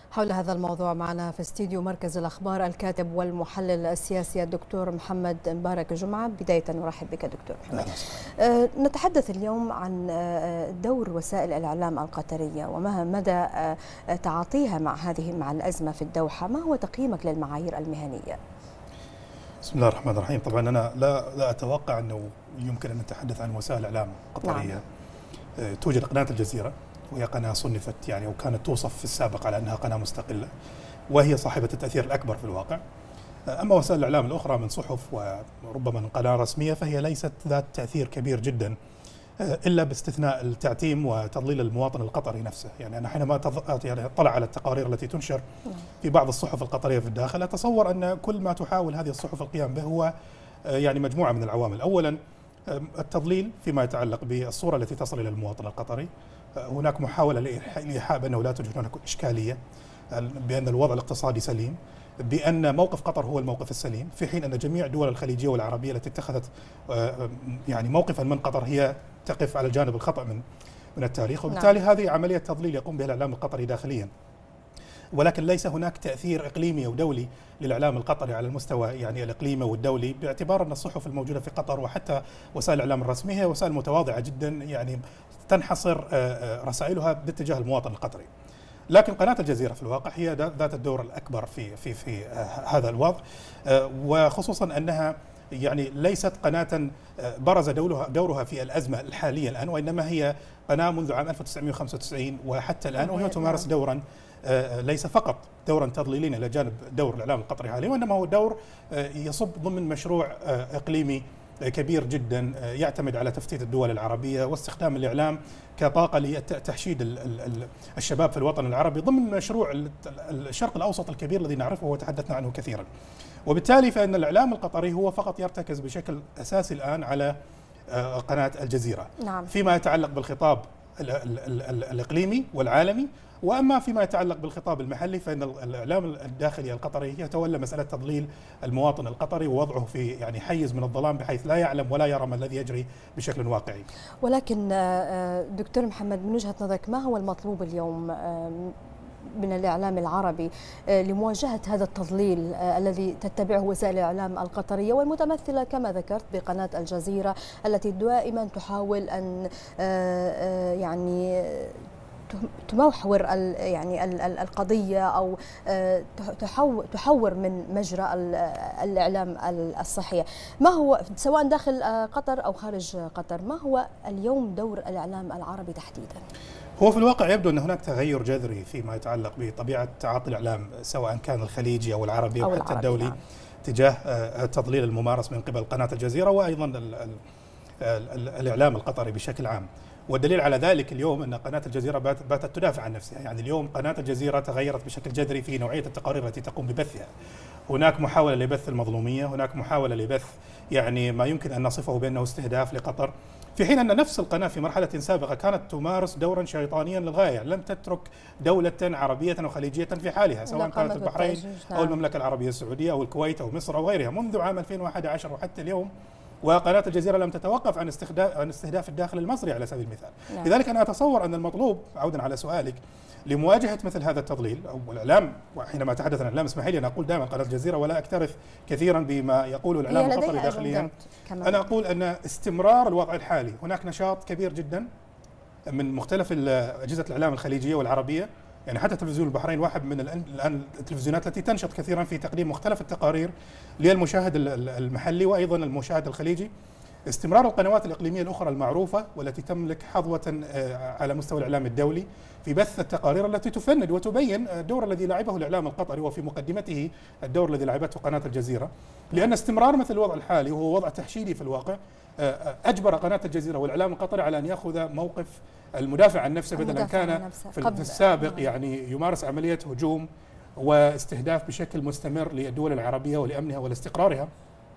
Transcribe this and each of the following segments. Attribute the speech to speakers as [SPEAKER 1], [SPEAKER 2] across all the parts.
[SPEAKER 1] حول هذا الموضوع معنا في استديو مركز الأخبار الكاتب والمحلل السياسي الدكتور محمد مبارك جمعة. بداية نرحب بك دكتور محمد. نتحدث اليوم عن دور وسائل الإعلام القطرية وما مدى تعاطيها مع الأزمة في الدوحة. ما هو تقييمك للمعايير المهنية؟
[SPEAKER 2] بسم الله الرحمن الرحيم. طبعا أنا لا أتوقع أنه يمكن أن نتحدث عن وسائل إعلام قطرية. توجد قناة الجزيرة، وهي قناة صنفت وكانت توصف في السابق على أنها قناة مستقلة، وهي صاحبة التأثير الأكبر في الواقع. أما وسائل الإعلام الأخرى من صحف وربما من قناة رسمية فهي ليست ذات تأثير كبير جدا، إلا باستثناء التعتيم وتضليل المواطن القطري نفسه. أنا حينما أطلع على التقارير التي تنشر في بعض الصحف القطرية في الداخل، أتصور أن كل ما تحاول هذه الصحف القيام به هو مجموعة من العوامل. أولا التضليل فيما يتعلق بالصورة التي تصل إلى المواطن القطري. هناك محاولة لإيحاء بأنه لا توجد هناك إشكالية، بأن الوضع الاقتصادي سليم، بأن موقف قطر هو الموقف السليم، في حين أن جميع الدول الخليجية والعربية التي اتخذت موقفا من قطر هي تقف على الجانب الخطأ من التاريخ. وبالتالي هذه عملية تضليل يقوم بها الإعلام القطري داخليا، ولكن ليس هناك تأثير إقليمي أو دولي للإعلام القطري على المستوى الإقليمي والدولي، باعتبار أن الصحف الموجودة في قطر وحتى وسائل الإعلام الرسمية هي وسائل متواضعة جدا، تنحصر رسائلها باتجاه المواطن القطري. لكن قناة الجزيرة في الواقع هي ذات الدور الأكبر في هذا الوضع، وخصوصا أنها ليست قناة برز دورها في الأزمة الحالية الآن، وإنما هي قناة منذ عام 1995 وحتى الآن، وهي تمارس دورا ليس فقط دورا تضليليا إلى جانب دور الإعلام القطري حاليا، وإنما هو دور يصب ضمن مشروع إقليمي كبير جدا يعتمد على تفتيت الدول العربية واستخدام الإعلام كطاقة لتحشيد الشباب في الوطن العربي ضمن مشروع الشرق الأوسط الكبير الذي نعرفه وتحدثنا عنه كثيرا. وبالتالي فإن الإعلام القطري هو فقط يرتكز بشكل أساسي الآن على قناة الجزيرة فيما يتعلق بالخطاب الإقليمي والعالمي، وأما فيما يتعلق بالخطاب المحلي فإن الإعلام الداخلي القطري يتولى مسألة تضليل المواطن القطري ووضعه في حيز من الظلام بحيث لا يعلم ولا يرى ما الذي يجري بشكل واقعي.
[SPEAKER 1] ولكن دكتور محمد، من وجهة نظرك ما هو المطلوب اليوم من الإعلام العربي لمواجهة هذا التضليل الذي تتبعه وسائل الإعلام القطرية والمتمثلة كما ذكرت بقناة الجزيرة التي دائما تحاول أن تمحور القضية أو تحور من مجرى الإعلام الصحيح. ما هو سواء داخل قطر أو خارج قطر، ما هو اليوم دور الإعلام العربي تحديدا؟
[SPEAKER 2] هو في الواقع يبدو أن هناك تغير جذري فيما يتعلق بطبيعة تعاطي الإعلام سواء كان الخليجي أو العربي أو حتى الدولي تجاه التضليل الممارس من قبل قناة الجزيرة وأيضا الإعلام القطري بشكل عام. والدليل على ذلك اليوم أن قناة الجزيرة باتت تدافع عن نفسها. اليوم قناة الجزيرة تغيرت بشكل جذري في نوعية التقارير التي تقوم ببثها. هناك محاولة لبث المظلومية، هناك محاولة لبث ما يمكن أن نصفه بأنه استهداف لقطر، في حين أن نفس القناة في مرحلة سابقة كانت تمارس دورا شيطانيا للغاية، لم تترك دولة عربية أو خليجية في حالها، سواء كانت البحرين أو المملكة العربية السعودية أو الكويت أو مصر أو غيرها منذ عام 2011 وحتى اليوم. وقناة الجزيرة لم تتوقف عن استهداف الداخل المصري على سبيل المثال. لذلك أنا أتصور أن المطلوب، عودا على سؤالك، لمواجهة مثل هذا التضليل أو الإعلام، وحينما أتحدث عن الإعلام اسمحي لي أنا أقول دائما قناة الجزيرة ولا أكترث كثيرا بما يقوله الإعلام القطري داخليا. أنا أقول أن استمرار الوضع الحالي، هناك نشاط كبير جدا من مختلف أجهزة الإعلام الخليجية والعربية، حتى تلفزيون البحرين واحد من الآن التلفزيونات التي تنشط كثيرا في تقديم مختلف التقارير للمشاهد المحلي وأيضا المشاهد الخليجي. استمرار القنوات الإقليمية الأخرى المعروفة والتي تملك حظوة على مستوى الإعلام الدولي في بث التقارير التي تفند وتبين الدور الذي لعبه الإعلام القطري، وفي مقدمته الدور الذي لعبته قناة الجزيرة. لأن استمرار مثل الوضع الحالي وهو وضع تحشيدي في الواقع أجبر قناة الجزيرة والإعلام القطري على أن يأخذ موقف المدافع عن نفسه، بدلا كان في السابق يمارس عملية هجوم واستهداف بشكل مستمر للدول العربية ولأمنها ولاستقرارها.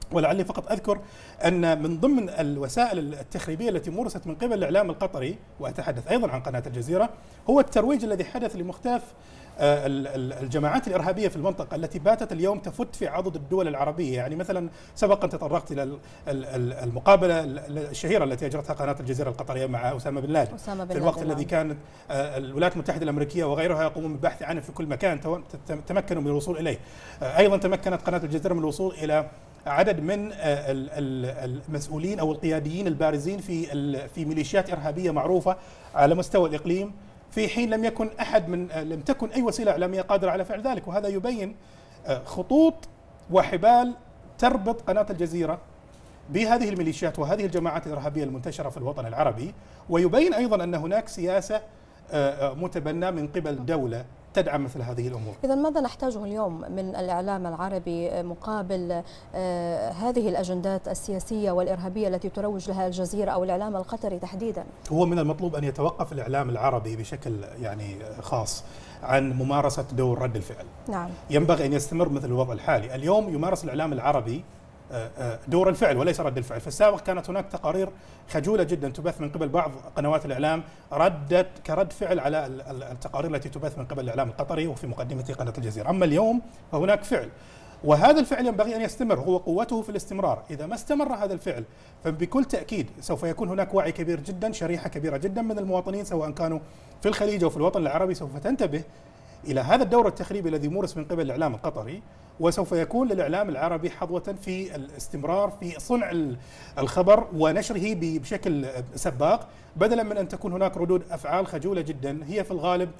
[SPEAKER 2] ولعلي فقط أذكر أن من ضمن الوسائل التخريبية التي مورست من قبل الإعلام القطري، وأتحدث أيضا عن قناة الجزيرة، هو الترويج الذي حدث لمختلف الجماعات الإرهابية في المنطقة التي باتت اليوم تفت في عضد الدول العربية. يعني مثلا سبقا تطرقت إلى المقابلة الشهيرة التي أجرتها قناة الجزيرة القطرية مع أسامة بن لادن في الوقت الذي كانت الولايات المتحدة الأمريكية وغيرها يقومون بالبحث عنه في كل مكان، تمكنوا من الوصول إليه. أيضا تمكنت قناة الجزيرة من الوصول إلى عدد من المسؤولين أو القياديين البارزين في ميليشيات إرهابية معروفة على مستوى الإقليم، في حين لم تكن أي وسيلة إعلامية قادرة على فعل ذلك. وهذا يبين خطوط وحبال تربط قناة الجزيرة بهذه الميليشيات وهذه الجماعات الإرهابية المنتشرة في الوطن العربي، ويبين أيضا أن هناك سياسة متبنى من قبل دولة تدعم مثل هذه الأمور.
[SPEAKER 1] إذا ماذا نحتاجه اليوم من الإعلام العربي مقابل هذه الأجندات السياسية والإرهابية التي تروج لها الجزيرة أو الإعلام القطري تحديدا؟
[SPEAKER 2] هو من المطلوب أن يتوقف الإعلام العربي بشكل يعني خاص عن ممارسة دور رد الفعل.
[SPEAKER 1] نعم.
[SPEAKER 2] ينبغي أن يستمر مثل الوضع الحالي. اليوم يمارس الإعلام العربي دور الفعل وليس رد الفعل. في السابق كانت هناك تقارير خجولة جدا تبث من قبل بعض قنوات الإعلام كرد فعل على التقارير التي تبث من قبل الإعلام القطري وفي مقدمة قناة الجزيرة. أما اليوم فهناك فعل، وهذا الفعل ينبغي أن يستمر، هو قوته في الاستمرار. إذا ما استمر هذا الفعل فبكل تأكيد سوف يكون هناك وعي كبير جدا، شريحة كبيرة جدا من المواطنين سواء كانوا في الخليج أو في الوطن العربي سوف تنتبه إلى هذا الدور التخريبي الذي مورس من قبل الإعلام القطري، وسوف يكون للإعلام العربي حظوة في الاستمرار في صنع الخبر ونشره بشكل سباق، بدلا من أن تكون هناك ردود أفعال خجولة جدا هي في الغالب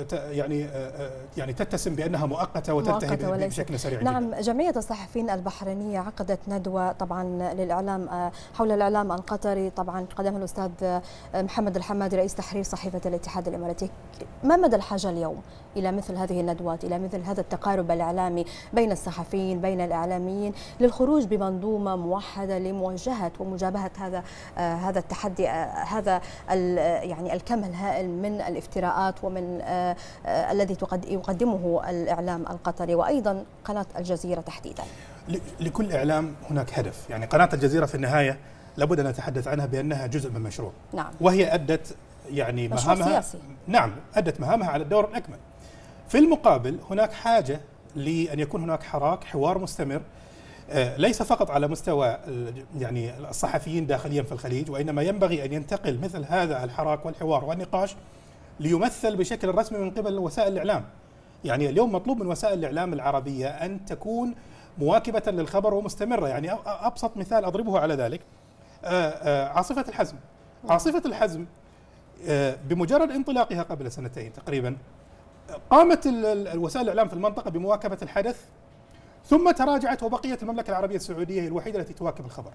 [SPEAKER 2] يعني تتسم بأنها مؤقتة وتنتهي بشكل سريع جدا.
[SPEAKER 1] نعم. جمعية الصحفيين البحرينية عقدت ندوة طبعا للإعلام حول الإعلام القطري، طبعا قدمها الأستاذ محمد الحمادي رئيس تحرير صحيفة الاتحاد الإماراتي. ما مدى الحاجة اليوم إلى مثل هذه الندوات، إلى مثل هذا التقارب الإعلامي بين الصحفيين بين الإعلاميين للخروج بمنظومة موحدة لمواجهة ومجابهة هذا التحدي، هذا يعني الكم الهائل من الافتراءات ومن الذي يقدمه الإعلام القطري وأيضا قناة الجزيرة تحديدا؟
[SPEAKER 2] لكل إعلام هناك هدف. يعني قناة الجزيرة في النهاية لابد أن نتحدث عنها بأنها جزء من مشروع.
[SPEAKER 1] نعم.
[SPEAKER 2] وهي أدت يعني مهامها
[SPEAKER 1] سياسي.
[SPEAKER 2] نعم، أدت مهامها على الدور الأكمل. في المقابل هناك حاجة لأن يكون هناك حوار مستمر، ليس فقط على مستوى يعني الصحفيين داخليا في الخليج، وإنما ينبغي أن ينتقل مثل هذا الحراك والحوار والنقاش ليمثل بشكل رسمي من قبل وسائل الإعلام. يعني اليوم مطلوب من وسائل الإعلام العربية أن تكون مواكبة للخبر ومستمرة. يعني أبسط مثال أضربه على ذلك عاصفة الحزم. عاصفة الحزم بمجرد انطلاقها قبل سنتين تقريبا قامت وسائل الإعلام في المنطقة بمواكبة الحدث، ثم تراجعت وبقيت المملكة العربية السعودية هي الوحيدة التي تواكب الخبر.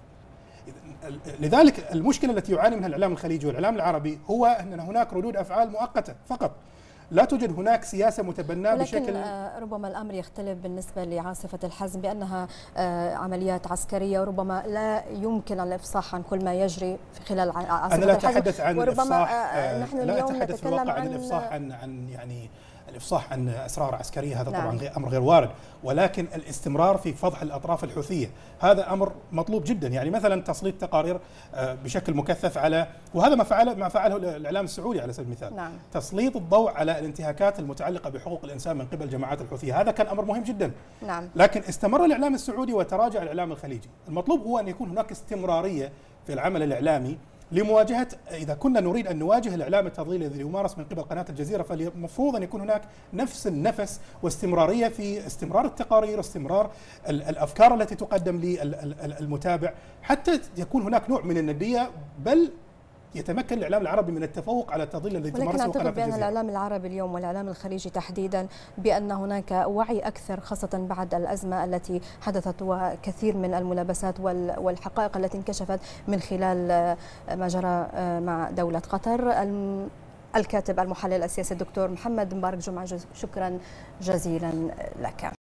[SPEAKER 2] لذلك المشكلة التي يعاني منها الإعلام الخليجي والإعلام العربي هو أن هناك ردود أفعال مؤقتة فقط، لا توجد هناك سياسة متبناة بشكل.
[SPEAKER 1] ربما الأمر يختلف بالنسبة لعاصفة الحزم بأنها عمليات عسكرية، وربما لا يمكن الإفصاح عن كل ما يجري في خلال عاصفة الحزم.
[SPEAKER 2] أنا لا أتحدث عن
[SPEAKER 1] وربما
[SPEAKER 2] نحن اليوم نتكلم عن الإفصاح عن يعني الإفصاح عن أسرار عسكرية، هذا طبعا أمر غير وارد، ولكن الاستمرار في فضح الأطراف الحوثية هذا أمر مطلوب جدا. يعني مثلا تسليط تقارير بشكل مكثف على، وهذا ما فعله الإعلام السعودي على سبيل المثال.
[SPEAKER 1] نعم.
[SPEAKER 2] تسليط الضوء على الانتهاكات المتعلقة بحقوق الإنسان من قبل جماعات الحوثية، هذا كان أمر مهم جدا.
[SPEAKER 1] نعم.
[SPEAKER 2] لكن استمر الإعلام السعودي وتراجع الإعلام الخليجي. المطلوب هو أن يكون هناك استمرارية في العمل الإعلامي لمواجهة، إذا كنا نريد أن نواجه الإعلام التضليلي الذي يمارس من قبل قناة الجزيرة، فالمفروض أن يكون هناك نفس النفس واستمرارية في استمرار التقارير، استمرار الأفكار التي تقدم للمتابع، حتى يكون هناك نوع من الندية، بل يتمكن الإعلام العربي من التفوق على التضليل الذي تمارسه قناة الجزيرة.
[SPEAKER 1] ولكن أعتقد بأن الإعلام العربي اليوم والإعلام الخليجي تحديدا بأن هناك وعي أكثر، خاصة بعد الأزمة التي حدثت وكثير من الملابسات والحقائق التي انكشفت من خلال ما جرى مع دولة قطر. الكاتب المحلل السياسي الدكتور محمد مبارك جمعة، شكرا جزيلا لك.